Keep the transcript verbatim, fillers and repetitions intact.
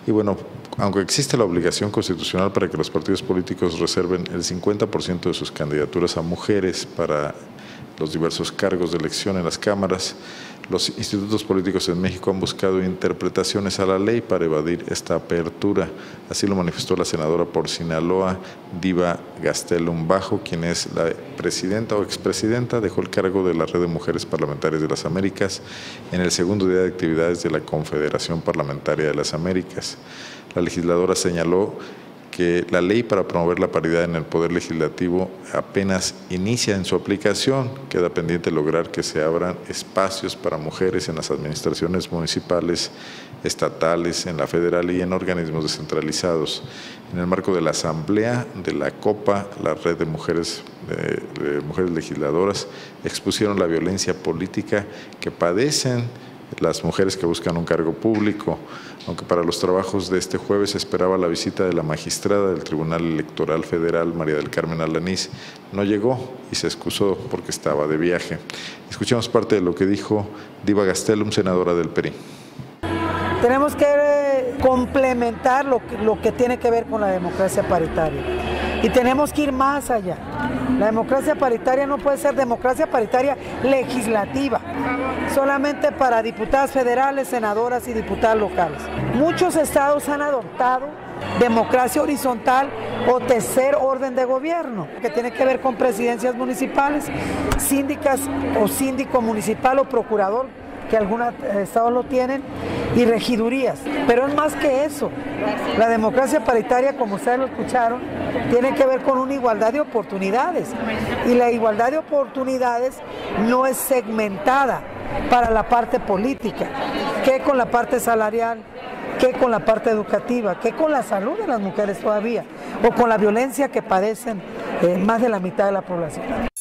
Y bueno, aunque existe la obligación constitucional para que los partidos políticos reserven el cincuenta por ciento de sus candidaturas a mujeres para los diversos cargos de elección en las cámaras, los institutos políticos en México han buscado interpretaciones a la ley para evadir esta apertura. Así lo manifestó la senadora por Sinaloa, Diva Gastelum Bajo, quien es la presidenta o expresidenta, dejó el cargo de la Red de Mujeres Parlamentarias de las Américas en el segundo día de actividades de la Confederación Parlamentaria de las Américas. La legisladora señaló que la ley para promover la paridad en el Poder Legislativo apenas inicia en su aplicación. Queda pendiente lograr que se abran espacios para mujeres en las administraciones municipales, estatales, en la federal y en organismos descentralizados. En el marco de la Asamblea de la COPA, la Red de Mujeres, de, de Mujeres Legisladoras expusieron la violencia política que padecen las mujeres que buscan un cargo público, aunque para los trabajos de este jueves se esperaba la visita de la magistrada del Tribunal Electoral Federal, María del Carmen Alanís, no llegó y se excusó porque estaba de viaje. Escuchemos parte de lo que dijo Diva Gastelum, senadora del P R I. Tenemos que complementar lo que, lo que tiene que ver con la democracia paritaria y tenemos que ir más allá. La democracia paritaria no puede ser democracia paritaria legislativa, solamente para diputadas federales, senadoras y diputadas locales. Muchos estados han adoptado democracia horizontal o tercer orden de gobierno, que tiene que ver con presidencias municipales, síndicas o síndico municipal o procurador, que algunos estados lo tienen, y regidurías. Pero es más que eso. La democracia paritaria, como ustedes lo escucharon, tiene que ver con una igualdad de oportunidades. Y la igualdad de oportunidades no es segmentada para la parte política. ¿Qué con la parte salarial? ¿Qué con la parte educativa? ¿Qué con la salud de las mujeres todavía? ¿O con la violencia que padecen eh, más de la mitad de la población?